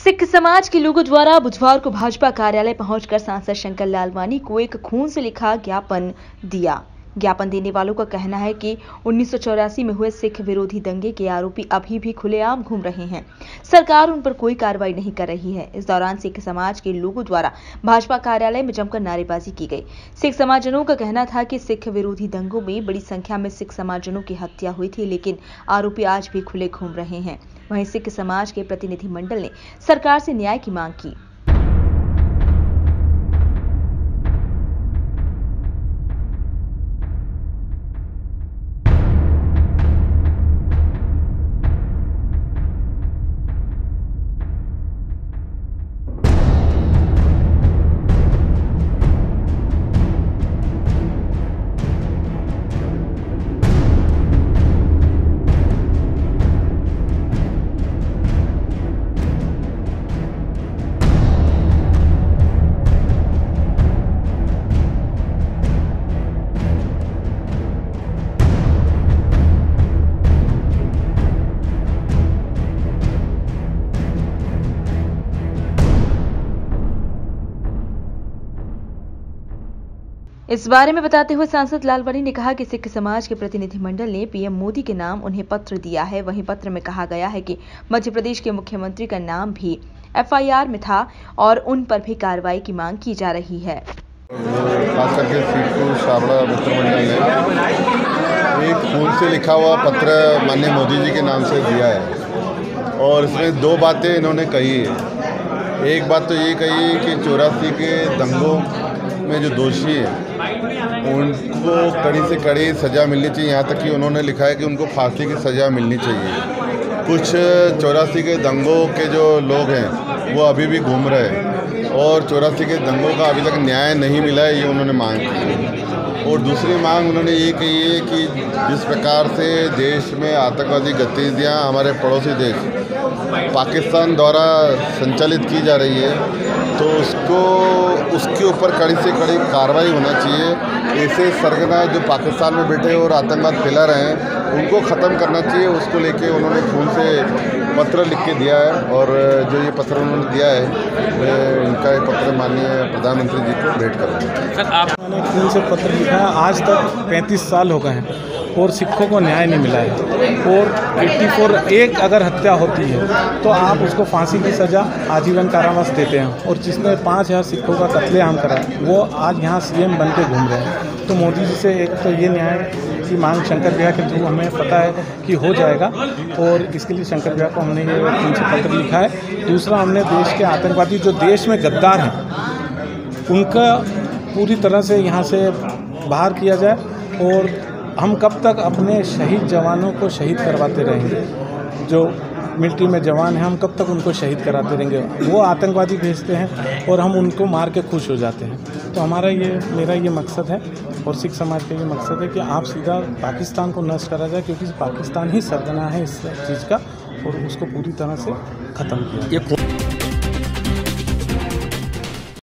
सिख समाज के लोगों द्वारा बुधवार को भाजपा कार्यालय पहुंचकर सांसद शंकर लालवानी को एक खून से लिखा ज्ञापन दिया। ज्ञापन देने वालों का कहना है कि 1984 में हुए सिख विरोधी दंगे के आरोपी अभी भी खुलेआम घूम रहे हैं। सरकार उन पर कोई कार्रवाई नहीं कर रही है। इस दौरान सिख समाज के लोगों द्वारा भाजपा कार्यालय में जमकर नारेबाजी की गई। सिख समाजजनों का कहना था कि सिख विरोधी दंगों में बड़ी संख्या में सिख समाजजनों की हत्या हुई थी, लेकिन आरोपी आज भी खुले घूम रहे हैं। वहीं सिख समाज के प्रतिनिधिमंडल ने सरकार से न्याय की मांग की। इस बारे में बताते हुए सांसद लालवानी ने कहा कि सिख समाज के प्रतिनिधिमंडल ने पीएम मोदी के नाम उन्हें पत्र दिया है। वहीं पत्र में कहा गया है कि मध्य प्रदेश के मुख्यमंत्री का नाम भी एफआईआर में था और उन पर भी कार्रवाई की मांग की जा रही है। खास करके सीटू छाबड़ा मित्रमंडल ने एक खून से लिखा हुआ पत्र माननीय मोदी जी के नाम से दिया है और इसमें दो बातें इन्होंने कही है। एक बात तो ये कही है कि 84 के दंगों में जो दोषी हैं उनको कड़ी से कड़ी सज़ा मिलनी चाहिए। यहाँ तक कि उन्होंने लिखा है कि उनको फांसी की सज़ा मिलनी चाहिए। कुछ 84 के दंगों के जो लोग हैं वो अभी भी घूम रहे हैं और 84 के दंगों का अभी तक न्याय नहीं मिला है, ये उन्होंने मांग की। और दूसरी मांग उन्होंने ये कही है कि जिस प्रकार से देश में आतंकवादी गतिविधियाँ हमारे पड़ोसी देश पाकिस्तान द्वारा संचालित की जा रही है, तो उसके ऊपर कड़ी से कड़ी कार्रवाई होना चाहिए। ऐसे सरगना जो पाकिस्तान में बैठे और आतंकवाद फैला रहे हैं उनको ख़त्म करना चाहिए। उसको लेके उन्होंने खून से पत्र लिख के दिया है और जो ये पत्र उन्होंने दिया है मैं इनका ये पत्र माननीय प्रधानमंत्री जी को भेंट करूँगा। सर, आपने खून से पत्र लिखा है। आज तक 35 साल हो गए हैं और सिखों को न्याय नहीं मिला है और 84 एक अगर हत्या होती है तो आप उसको फांसी की सज़ा आजीवन कारावास देते हैं और जिसने 5000 सिखों का कत्लेआम करा वो आज यहाँ सीएम बन के घूम रहे हैं। तो मोदी जी से एक तो ये न्याय की मांग शंकर भैया के थ्रू हमें पता है कि हो जाएगा और इसके लिए शंकर भैया को हमने ये खून से पत्र लिखा है। दूसरा, हमने देश के आतंकवादी जो देश में गद्दार हैं उनका पूरी तरह से यहाँ से बाहर किया जाए और हम कब तक अपने शहीद जवानों को शहीद करवाते रहेंगे। जो मिलिट्री में जवान हैं हम कब तक उनको शहीद कराते रहेंगे। वो आतंकवादी भेजते हैं और हम उनको मार के खुश हो जाते हैं। तो मेरा ये मकसद है और सिख समाज का ये मकसद है कि आप सीधा पाकिस्तान को नष्ट करा जाए, क्योंकि पाकिस्तान ही सरगना है इस चीज़ का और उसको पूरी तरह से ख़त्म किया।